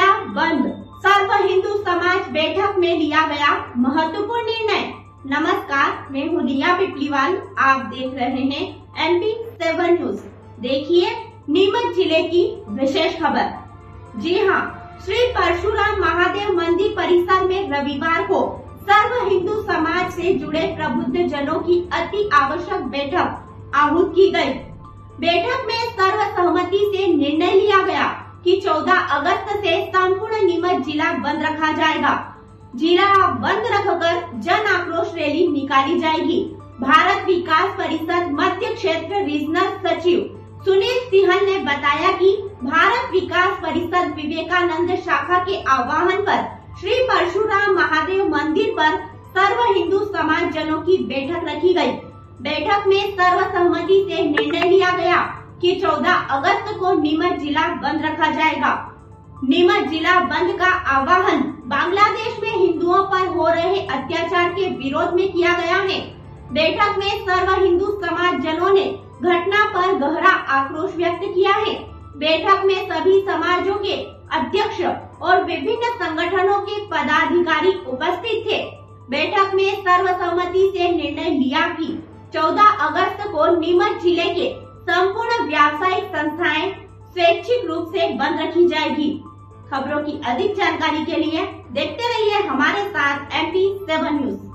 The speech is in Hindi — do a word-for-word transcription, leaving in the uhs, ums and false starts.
जिला बंद, सर्व हिंदू समाज बैठक में लिया गया महत्वपूर्ण निर्णय। नमस्कार, मैं हूँ दिया पिपलीवाल, आप देख रहे हैं एम पी सेवन न्यूज। देखिए नीमच जिले की विशेष खबर। जी हाँ, श्री परशुराम महादेव मंदिर परिसर में रविवार को सर्व हिंदू समाज से जुड़े प्रबुद्ध जनों की अति आवश्यक बैठक आहूत की गई। बैठक में सर्वसहमति से निर्णय लिया गया कि चौदह अगस्त से संपूर्ण नीमच जिला बंद रखा जाएगा। जिला बंद रखकर जन आक्रोश रैली निकाली जाएगी। भारत विकास परिषद मध्य क्षेत्र रीजनल सचिव सुनील सिंहल ने बताया कि भारत विकास परिषद विवेकानंद शाखा के आह्वान पर श्री परशुराम महादेव मंदिर पर सर्व हिंदू समाज जनों की बैठक रखी गई। बैठक में सर्वसहमति से निर्णय लिया गया कि चौदह अगस्त को नीमच जिला बंद रखा जाएगा। नीमच जिला बंद का आह्वान बांग्लादेश में हिंदुओं पर हो रहे अत्याचार के विरोध में किया गया है। बैठक में सर्व हिंदू समाज जनों ने घटना पर गहरा आक्रोश व्यक्त किया है। बैठक में सभी समाजों के अध्यक्ष और विभिन्न संगठनों के पदाधिकारी उपस्थित थे। बैठक में सर्वसम्मति से निर्णय लिया कि चौदह अगस्त को नीमच जिले के संपूर्ण व्यावसायिक संस्थाएं स्वैच्छिक रूप से बंद रखी जाएगी। खबरों की अधिक जानकारी के लिए देखते रहिए हमारे साथ एम पी सेवन न्यूज।